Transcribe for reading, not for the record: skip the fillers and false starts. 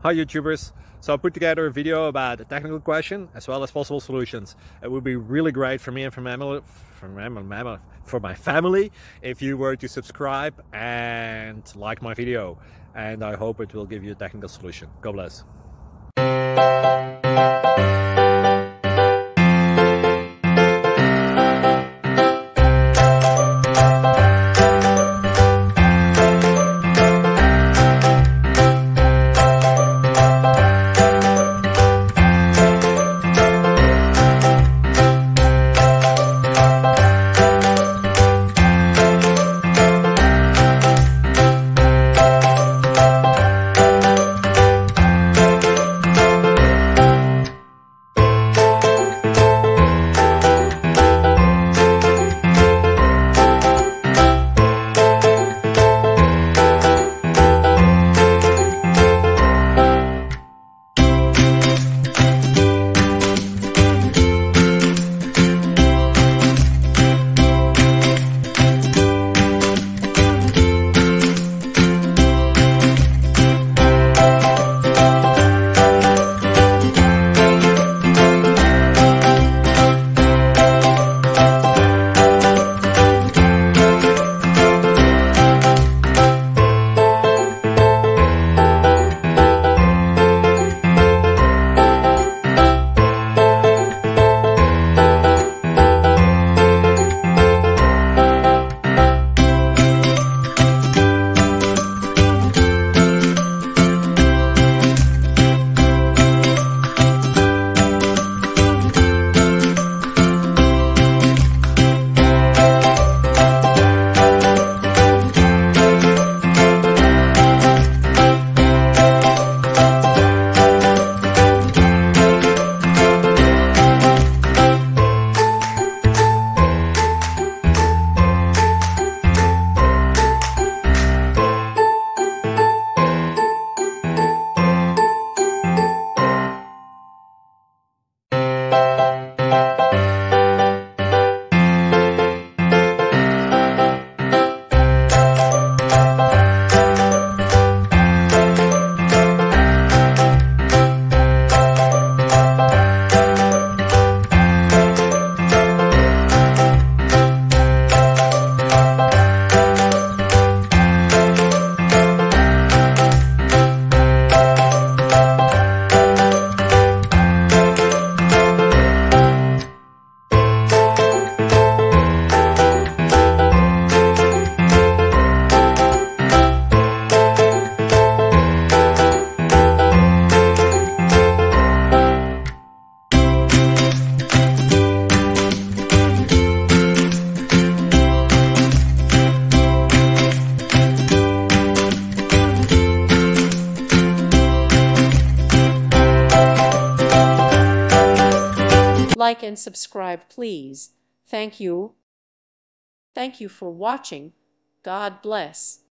Hi YouTubers! So I put together a video about a technical question as well as possible solutions. It would be really great for me and for my family if you were to subscribe and like my video, and I hope it will give you a technical solution. God bless. Like and subscribe, please. Thank you. Thank you for watching. God bless.